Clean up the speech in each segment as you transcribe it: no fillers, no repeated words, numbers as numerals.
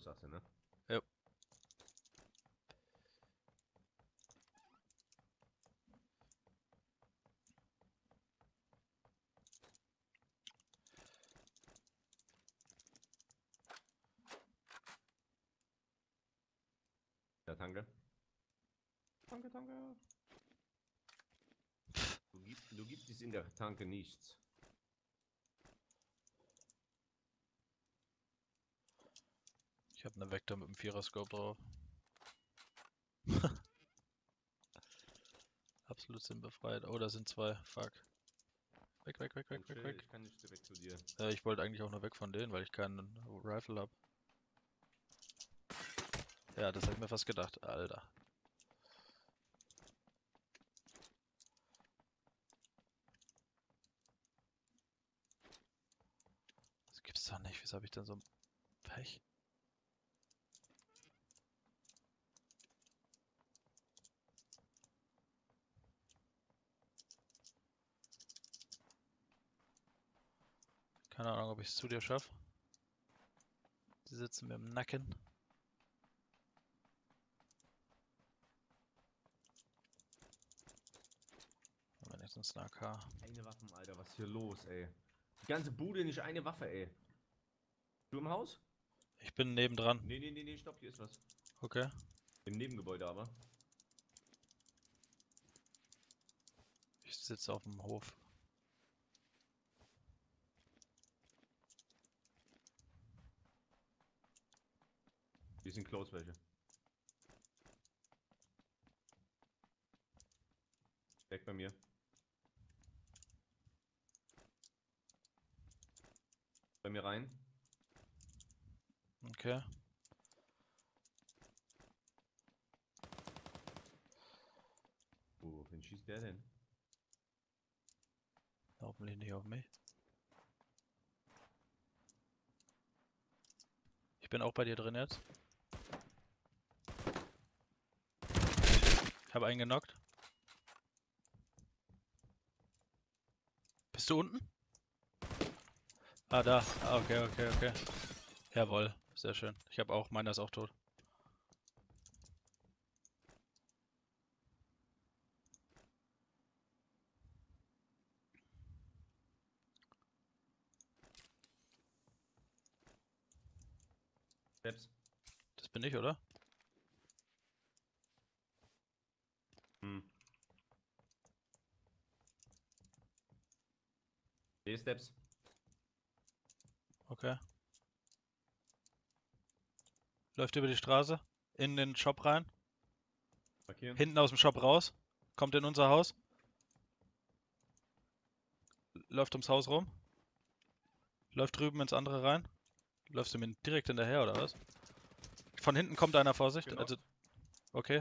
sagst du, ne? Ja. Ja, danke. Danke, danke. Du gibst es in der Tanke nichts. Ich habe eine Vector mit dem 4er-Scope drauf. Absolut sinnbefreit. Oh, da sind zwei. Fuck. Weg, weg, weg, weg, weg, weg. Ich kann nicht direkt zu dir. Ich wollte eigentlich auch nur weg von denen, weil ich keinen Rifle habe. Ja, das hab ich mir fast gedacht. Alter. Das gibt's doch nicht. Wieso habe ich denn so ein Pech? Keine Ahnung, ob ich es zu dir schaffe. Die sitzen mir im Nacken. Wenigstens eine AK. Eine Waffen, Alter, was ist hier los, ey? Die ganze Bude, nicht eine Waffe, ey. Du im Haus? Ich bin nebendran. Nee, stopp, hier ist was. Okay. Im Nebengebäude aber. Ich sitze auf dem Hof. Die sind close welche. Weg bei mir. Bei mir rein. Okay. Wen schießt der denn? Hoffentlich nicht auf mich. Ich bin auch bei dir drin jetzt. Ich habe einen genockt. Bist du unten? Ah, da. Ah, okay. Jawohl. Sehr schön. Ich habe auch, meiner ist auch tot. Steps. Das bin ich, oder? Steps. Okay. Läuft über die Straße. In den Shop rein. Markieren. Hinten aus dem Shop raus. Kommt in unser Haus. Läuft ums Haus rum. Läuft drüben ins andere rein. Läufst du mir direkt hinterher, oder was? Von hinten kommt einer, Vorsicht. Genockt. Also, okay.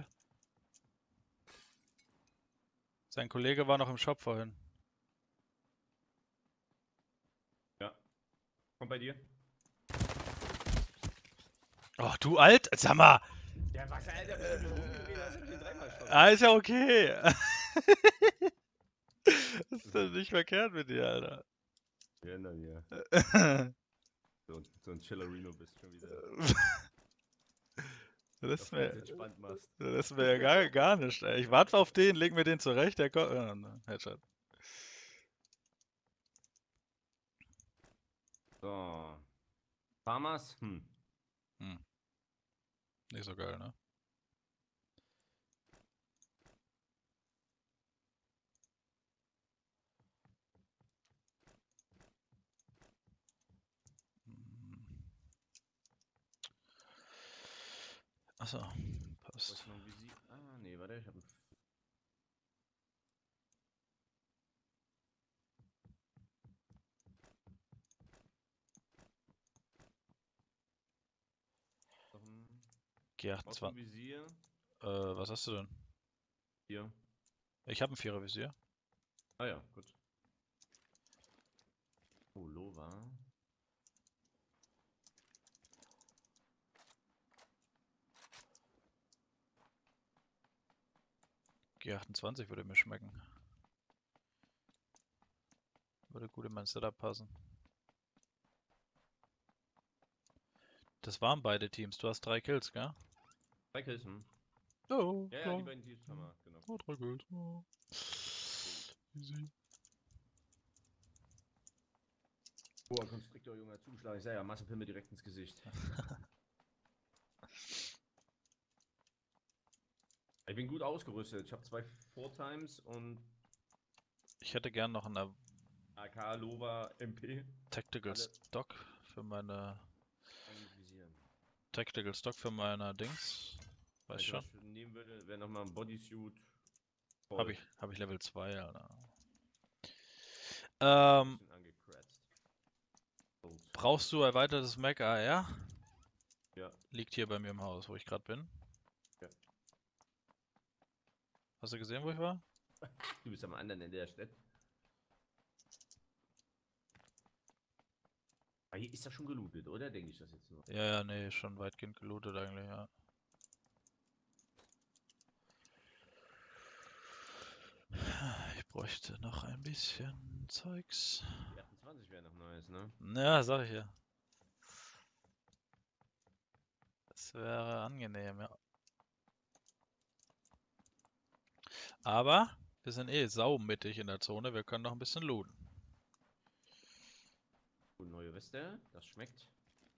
Sein Kollege war noch im Shop vorhin. Ja. Kommt bei dir. Oh, du alt? Sag mal! Ja, was, Alter, bist du rumgeredet? Hast du den dreimal schon? Ah, ist ja okay. Das ist doch nicht verkehrt mit dir, Alter. Wir ändern hier. So ein Chillerino bist schon wieder. Das Auf ganz entspannt machst. ist mir ja gar nicht, ey. Ich warte auf den, leg mir den zurecht, der kommt. Headshot. So. Farmers? Nicht so geil, ne? Achso, passt. Noch ein Visier? Ah, nee, warte, ich hab ein. Noch ein G28. Visier. Was hast du denn? Hier. Ich habe ein 4er Visier. Ah ja, gut. Oh, Lova. G28 würde mir schmecken. Würde gut in mein Setup passen. Das waren beide Teams. Du hast 3 Kills, gell? 2 Kills, hm? Oh, Ja, klar. die beiden Teams haben wir, genau. Oh, 3 Kills. Oh. Easy. Boah, Constrictor, Junge, hat zugeschlagen. Ich sag ja, Massenpimmel direkt ins Gesicht. Ich bin gut ausgerüstet. Ich habe 2 Four-Times und Ich hätte gern noch eine AK, Lova, MP. Tactical Alle. Stock für meine Mit Visieren. Tactical Stock für meine Dings. Weißt Weißt du, schon? was ich nehmen würde? Wäre nochmal ein Bodysuit. Hab ich Level 2, Alter. Ein bisschen angekratzt. Brauchst du erweitertes Mac AR? Ja. Liegt hier bei mir im Haus, wo ich gerade bin. Ja. Hast du gesehen, wo ich war? Du bist am anderen Ende der Stadt. Aber hier ist das schon gelootet, oder? Denke ich das jetzt nur. Ja, nee, schon weitgehend gelootet eigentlich, ja. Ich bräuchte noch ein bisschen Zeugs. Die 28 wäre noch neues, ne? Ja, sag ich ja. Das wäre angenehm, ja. Aber wir sind eh saumittig in der Zone, wir können noch ein bisschen looten. Und neue Weste, das schmeckt.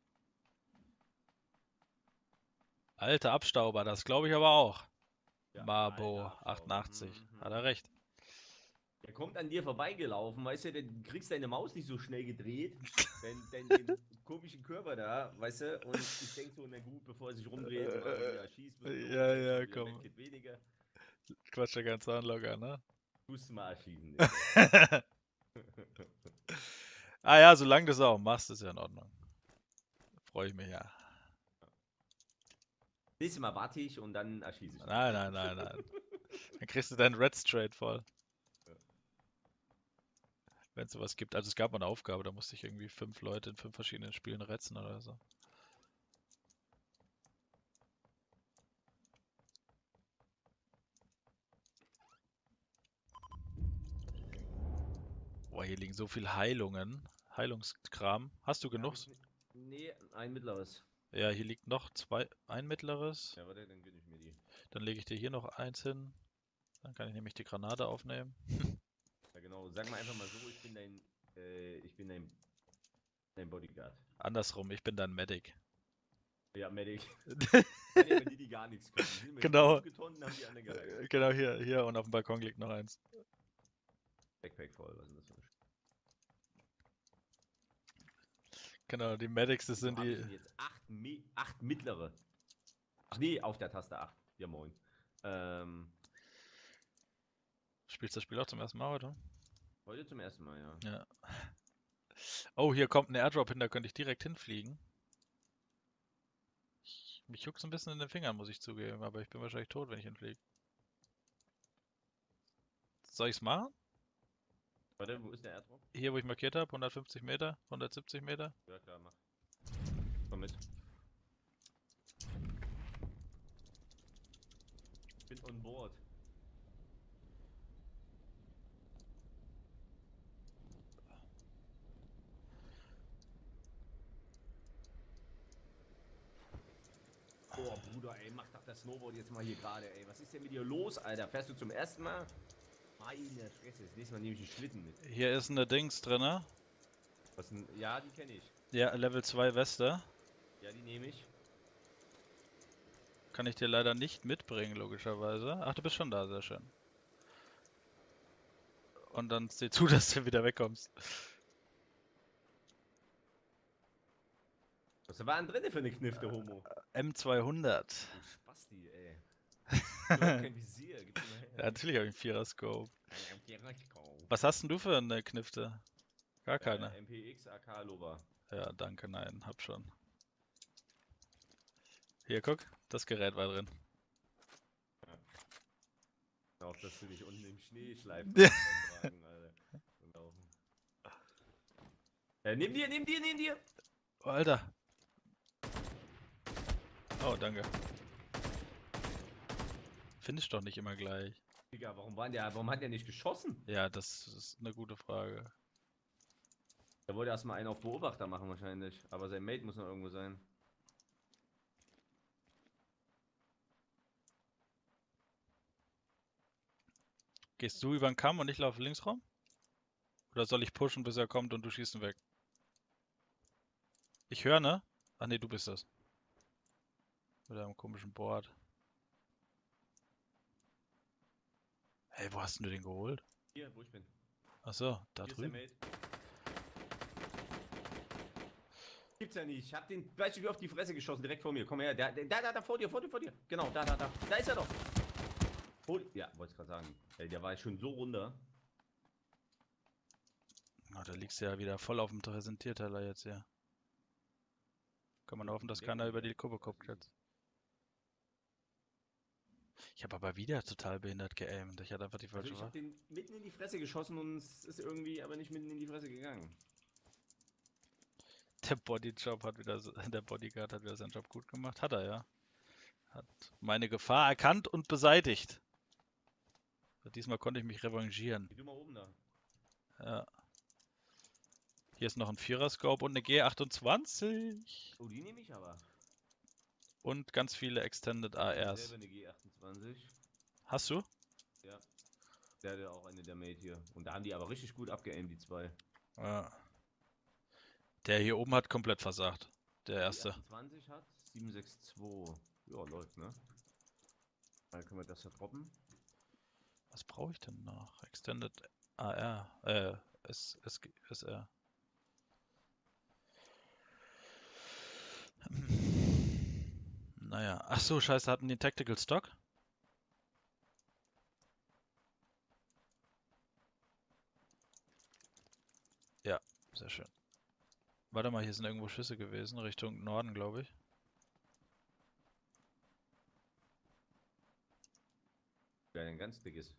Alter Abstauber, das glaube ich aber auch. Ja, Mabo alter Abstauber. 88, hat er recht. Der kommt an dir vorbeigelaufen, weißt du, du kriegst deine Maus nicht so schnell gedreht, den komischen Körper da, weißt du, und ich denke so, na gut, bevor er sich rumdreht und wieder schießt, Ja, wieder komm. Medkit weniger, Quatsch der ganze Anlogger, ne? tust du mal erschießen. Ah ja, solange du es auch machst, ist ja in Ordnung. Freue ich mich ja. Nächstes Mal warte ich und dann erschieße ich. Nein. Dann kriegst du deinen Red Straight voll. Ja. Wenn es sowas gibt. Also es gab mal eine Aufgabe, da musste ich irgendwie 5 Leute in 5 verschiedenen Spielen retzen oder so. Boah, hier liegen so viele Heilungen. Heilungskram. Hast du genug? Nee, ein mittleres. Ja, hier liegt noch ein mittleres. Ja, warte, dann gönne ich mir die. Dann lege ich dir hier noch eins hin. Dann kann ich nämlich die Granate aufnehmen. Ja, genau. Sag mal einfach mal so, ich bin dein Bodyguard. Andersrum, ich bin dein Medic. Ja, Medic. Nein, aber die gar nichts können. Die sind mit Genau. getonnt, haben die anderen geheilt. Genau hier und auf dem Balkon liegt noch eins. Backpack voll, was ist denn das für ein Genau, die Medics, das sind hab ich die. denn jetzt 8 mittlere. Ach nee, auf der Taste 8. Ja, moin. Spielst du das Spiel auch zum ersten Mal heute? Heute zum ersten Mal, ja. Ja. Oh, hier kommt ein Airdrop hin, da könnte ich direkt hinfliegen. Mich juckt's ein bisschen in den Fingern, muss ich zugeben, aber ich bin wahrscheinlich tot, wenn ich hinfliege. Soll ich's machen? Warte, wo ist der Airdrop? Hier, wo ich markiert habe, 150 Meter, 170 Meter. Ja, klar, mach. Komm mit. Bin on board. Oh, Bruder, ey, mach doch das Snowboard jetzt mal hier gerade, ey. Was ist denn mit dir los, Alter? Fährst du zum ersten Mal? Meine Fresse, das nächste Mal nehme ich den Schlitten mit. Hier ist eine Dings drinne. Was denn? Ja, die kenne ich. Ja, Level 2 Weste. Ja, die nehme ich. Kann ich dir leider nicht mitbringen, logischerweise. Ach, du bist schon da, sehr schön. Und dann seh zu, dass du wieder wegkommst. Was war denn drin für eine Kniff, der Homo? M200. Du Spasti, ey. Du hast kein Visier, gib mir mal her. Ja, natürlich habe ich einen Vierer-Scope. Ein Was hast denn du für eine Knifte? Gar keine. MPX, AK, Lova. Ja, danke, nein, hab schon. Hier, guck, das Gerät war drin. Auch, dass du nicht unten im Schnee schleifst. Ja. Tragen, Alter. Und laufen. Nimm dir! Oh, Alter. Oh, danke. Findest doch nicht immer gleich. Digga, warum hat der nicht geschossen? Ja, das ist eine gute Frage. Der wollte erstmal einen auf Beobachter machen wahrscheinlich. Aber sein Mate muss noch irgendwo sein. Gehst du über den Kamm und ich laufe links rum? Oder soll ich pushen, bis er kommt und du schießt ihn weg? Ich höre, ne? Ach nee, du bist das. Mit deinem komischen Board. Hey, wo hast denn du den geholt? Hier, wo ich bin. Ach so, da Hier ist der drüben. Mate. Gibt's ja nicht. Ich hab den, weißt du, wie auf die Fresse geschossen, direkt vor mir. Komm her, da, vor dir. Genau, da. Da ist er doch. Ja, wollte ich gerade sagen. Ey, der war schon so runter. Na, da liegst du ja wieder voll auf dem Präsentierteller jetzt hier. Kann man hoffen, dass keiner über die Kuppe guckt jetzt. Ich habe aber wieder total behindert geaimt. Ich hatte einfach die Also falsche ich hab Waffe. den mitten in die Fresse geschossen und es ist irgendwie aber nicht mitten in die Fresse gegangen. Der Bodyjob hat wieder, der Bodyguard hat wieder seinen Job gut gemacht. Hat er, ja. Hat meine Gefahr erkannt und beseitigt. Diesmal konnte ich mich revanchieren. Geh du mal oben da. Ja. Hier ist noch ein Vierer-Scope und eine G28. Oh, die nehme ich aber. Und ganz viele Extended Ich hab ARs. selber eine G28. Hast du? Ja. Der hatte auch eine der Mate hier. Und da haben die aber richtig gut abgeaimt, die zwei. Ja. Der hier oben hat komplett versagt. Der erste. Die 28 hat 762. Ja, läuft, ne? Dann können wir das da droppen. Was brauche ich denn noch? Extended AR. SR. Naja. Ach so, scheiße, hatten die Tactical Stock? Ja, sehr schön. Warte mal, hier sind irgendwo Schüsse gewesen, Richtung Norden, glaube ich. Ja, ein ganz dickes.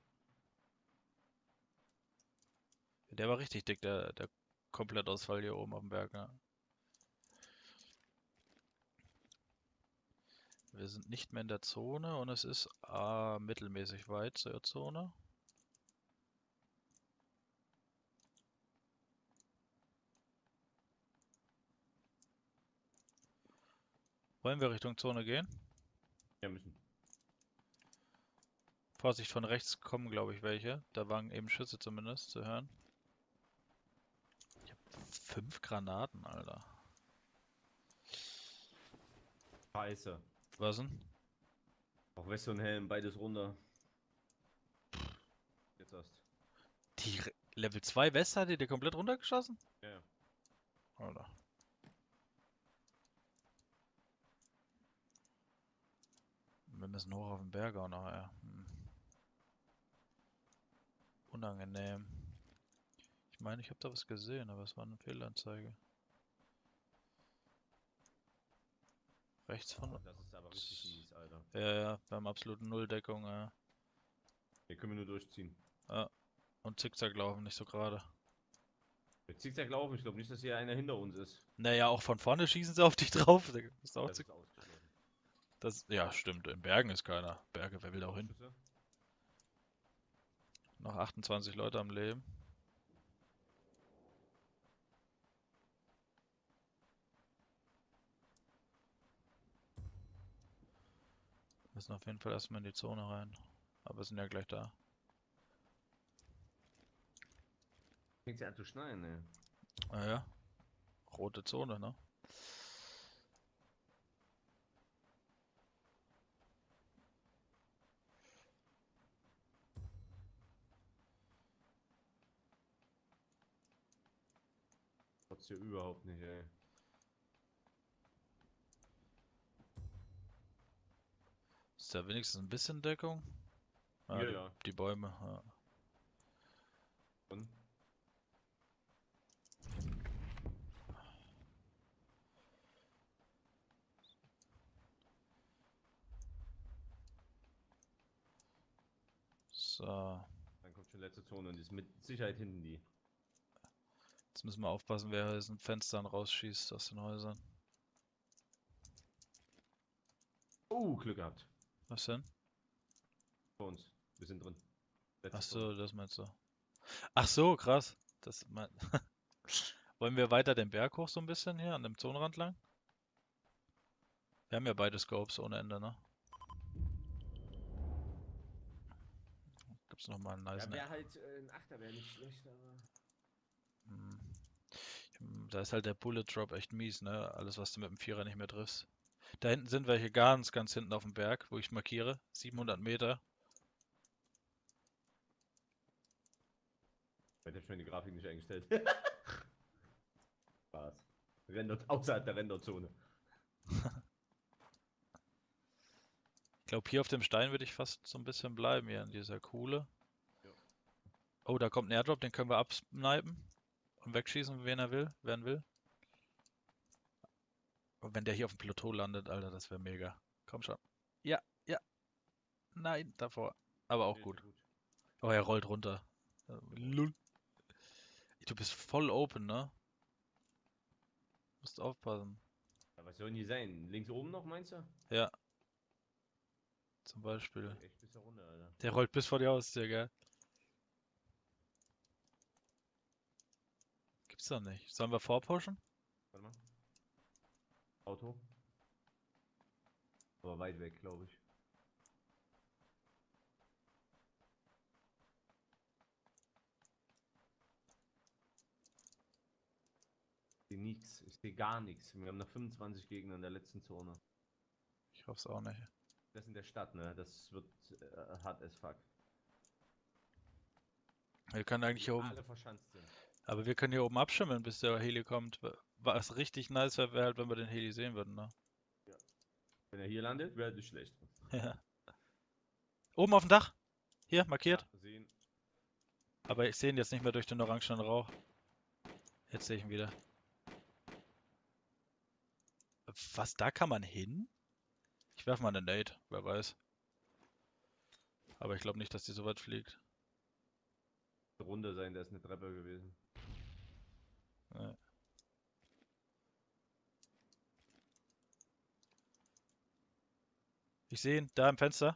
Der war richtig dick, der Komplettausfall hier oben auf dem Berg, ja. Wir sind nicht mehr in der Zone und es ist mittelmäßig weit zur Zone. Wollen wir Richtung Zone gehen? Ja, müssen. Vorsicht, von rechts kommen, glaube ich, welche. Da waren eben Schüsse zumindest zu hören. Ich habe 5 Granaten, Alter. Scheiße. Was denn? Auch Weste und Helm, beides runter. Jetzt erst. Die Level 2 West hat die komplett runtergeschossen? Ja, ja. Alter. Wir müssen hoch auf den Berg auch nachher. Unangenehm. Ich meine, ich habe da was gesehen, aber es war eine Fehlanzeige. Rechts von Oh, das ist aber richtig mies, Alter. Ja, wir haben absolut Nulldeckung, ja. Hier können wir nur durchziehen. Ja. Und Zickzack laufen, nicht so gerade. Jetzt Zickzack laufen, ich glaube nicht, dass hier einer hinter uns ist. Naja, auch von vorne schießen sie auf dich drauf. Das ist auch Das ist ausgeschlossen. ja, stimmt. In Bergen ist keiner. Berge, wer will da auch hin? Schüsse? Noch 28 Leute am Leben. Müssen auf jeden Fall erstmal in die Zone rein. Aber wir sind ja gleich da. Fängt ja an zu schneien, ne? Naja. Rote Zone, ne? Trotz hier überhaupt nicht, ey. Ist da wenigstens ein bisschen Deckung? Ja, Die, ja. die Bäume, ja. Und? So. Dann kommt schon letzte Zone und ist mit Sicherheit hinten die. Jetzt müssen wir aufpassen, wer aus den Fenstern rausschießt aus den Häusern. Oh, Glück gehabt. Was denn? Vor uns. Wir sind drin. Letzte Ach so, Zone. das meinst du. Ach so, krass. Das mein... Wollen wir weiter den Berg hoch so ein bisschen hier an dem Zonenrand lang? Wir haben ja beide Scopes ohne Ende, ne? Gibt's noch mal einen nice, Ja, ne? wäre halt ein Achter, wäre nicht schlecht, aber. Hm. Da ist halt der Bullet Drop echt mies, ne? Alles, was du mit dem Vierer nicht mehr triffst. Da hinten sind welche ganz hinten auf dem Berg, wo ich markiere. 700 Meter. Ich hab schon die Grafik nicht eingestellt. Spaß. Außerhalb der Renderzone. Ich glaube, hier auf dem Stein würde ich fast so ein bisschen bleiben, hier in dieser Kuhle. Ja. Oh, da kommt ein Airdrop, den können wir absnipen und wegschießen, wen er will, wer ihn will. Und wenn der hier auf dem Plateau landet, Alter, das wäre mega. Komm schon. Ja, ja. Nein, davor. Aber auch Nee, ist ja gut. gut. Oh, er rollt runter. Lull. Du bist voll open, ne? Musst aufpassen. Ja, was soll denn die sein? Links oben noch, meinst du? Ja, zum Beispiel. Echt bis da runter, Alter. Der rollt bis vor die Haustür, gell? Gibt's doch nicht. Sollen wir vorpushen? Warte mal. Auto. Aber weit weg, glaube ich. Ich sehe nichts. Ich sehe gar nichts. Wir haben noch 25 Gegner in der letzten Zone. Ich hoff's auch nicht. Das in der Stadt, ne? Das wird hart as fuck. Wir können eigentlich hier oben. Alle verschanzt sind. Aber wir können hier oben abschimmeln, bis der Heli kommt. Was richtig nice wäre, halt, wenn wir den Heli sehen würden, ne? Ja. Wenn er hier landet, wäre das schlecht. Ja. Oben auf dem Dach. Hier, markiert. Ja, sehen. Aber ich sehe ihn jetzt nicht mehr durch den orangenen Rauch. Jetzt sehe ich ihn wieder. Was, da kann man hin? Ich werfe mal eine Nade, wer weiß. Aber ich glaube nicht, dass die so weit fliegt. Runde sein, da ist eine Treppe gewesen. Ja. Ich sehe ihn, da im Fenster.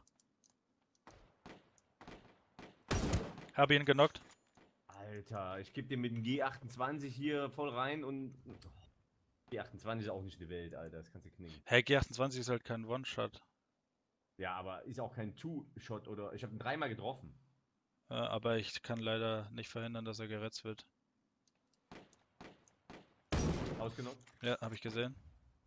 Habe ihn genockt. Alter, ich gebe dir mit dem G28 hier voll rein und. G28 ist auch nicht die Welt, Alter. Das kannst du knicken. Hey, G28 ist halt kein One-Shot. Ja, aber ist auch kein Two-Shot oder. Ich habe ihn dreimal getroffen. Aber ich kann leider nicht verhindern, dass er geretzt wird. Ausgenommen. Ja, habe ich gesehen.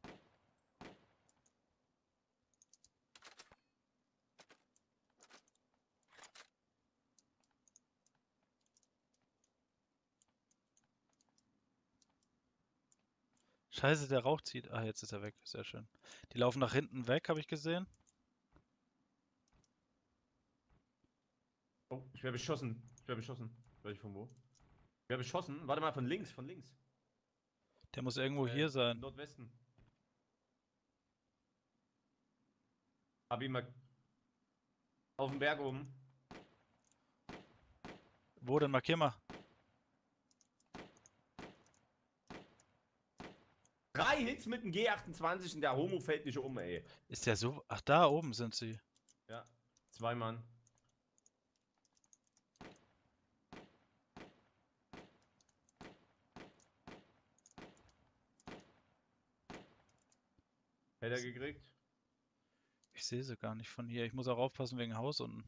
Scheiße, der Rauch zieht. Ah, jetzt ist er weg. Sehr schön. Die laufen nach hinten weg, habe ich gesehen. Oh, ich werde beschossen. Ich werde beschossen. Weiß ich von wo? Ich werde beschossen. Warte mal, von links, von links. Der muss irgendwo hier sein. Nordwesten. Hab ihn mal auf dem Berg oben. Wo denn? Markier mal. 3 Hits mit dem G28 und der Homo fällt nicht um, ey. Ist der so? Ach, da oben sind sie. Ja, 2 Mann. Hätte er gekriegt? Ich sehe sie gar nicht von hier. Ich muss auch aufpassen wegen Haus unten.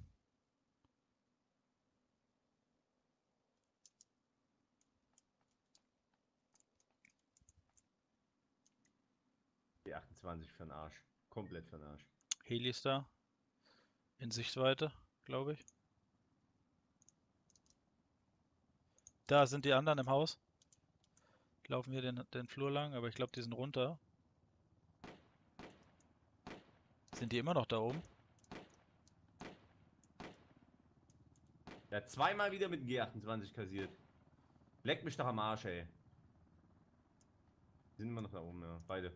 G28 für den Arsch. Komplett für den Arsch. Heli ist da. In Sichtweite, glaube ich. Da sind die anderen im Haus. Laufen wir den Flur lang, aber ich glaube, die sind runter. Sind die immer noch da oben? Der hat zweimal wieder mit dem G28 kassiert. Leck mich doch am Arsch, ey. Die sind immer noch da oben, ja. Beide.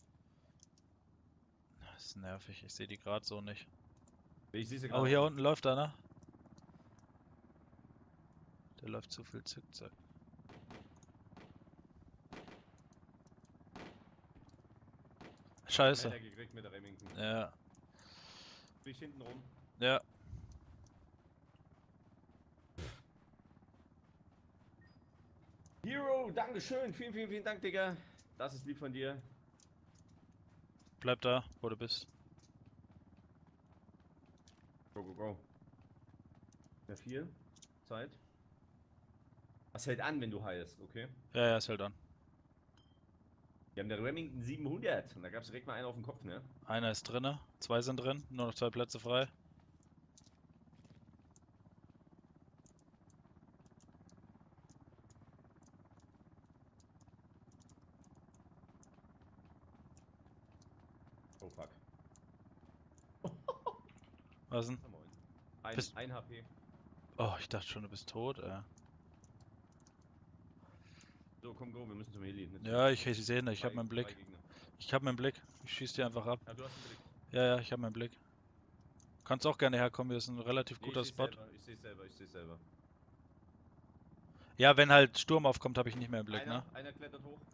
Das ist nervig. Ich sehe die gerade so nicht. Ich sehe sie Oh, gerade. hier unten läuft einer. Der läuft zu viel Zickzack. Scheiße. Hätte er gekriegt mit der Remington. Ja. Bin ich hinten rum. Ja. Hero, Dankeschön. Vielen, vielen, vielen Dank, Digga. Das ist lieb von dir. Bleib da, wo du bist. Go, go, go. Mehr 4. Zeit. Was hält an, wenn du heilst, okay? Ja, ja, ist halt an. Wir haben der Remington 700 und da gab es direkt mal einen auf den Kopf, ne? Einer ist drinne, 2 sind drin, nur noch 2 Plätze frei. Oh fuck. Was denn? Bist- Ein HP. Oh, ich dachte schon, du bist tot, So, komm, go, wir müssen zum Heli. Nicht Ja, zurück. ich sehe ihn, ich habe meinen Drei Blick. Gegner. Ich habe meinen Blick. Ich schieße die einfach ab. Ja, du hast einen Blick. Ja, ja, ich habe meinen Blick. Kannst auch gerne herkommen, hier ist ein relativ Nee, ich guter seh's Spot. selber, ich seh's selber, ich seh's selber. Ja, wenn halt Sturm aufkommt, habe ich nicht mehr im Blick, ne? Einer klettert hoch.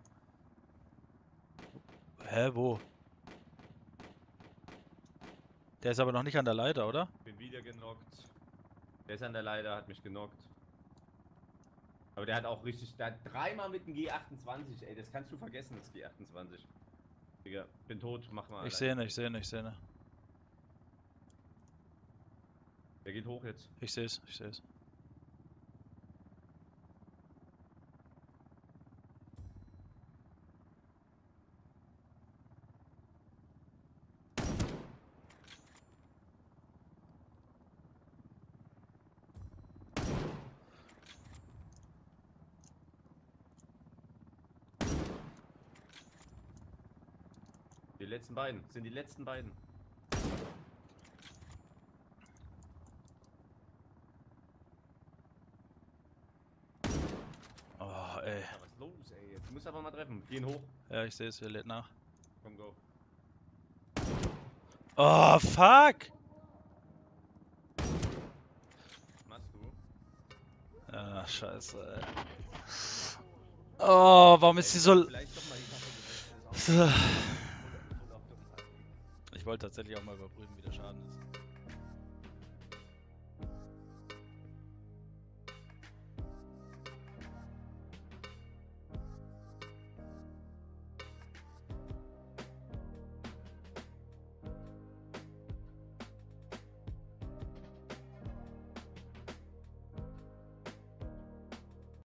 Hä, wo? Der ist aber noch nicht an der Leiter, oder? Bin wieder genockt. Der ist an der Leiter, hat mich genockt. Aber der hat auch richtig, der hat dreimal mit dem G28, ey, das kannst du vergessen, das G28. Digga, bin tot, mach mal. Ich sehe ihn, ich sehe ihn, ich sehe ihn. Der geht hoch jetzt. Ich sehe es, ich sehe es. Die letzten beiden, sind die letzten beiden. Oh, ey. Ja, was ist los, ey? Jetzt musst du aber mal treffen. Gehen hoch. Ja, ich sehe es, er lädt nach. Komm, go. Oh, fuck! Was machst du? Ah, scheiße, ey. Oh, warum ist sie so... Vielleicht doch mal die Waffe gewechselt. Ich wollte tatsächlich auch mal überprüfen, wie der Schaden ist.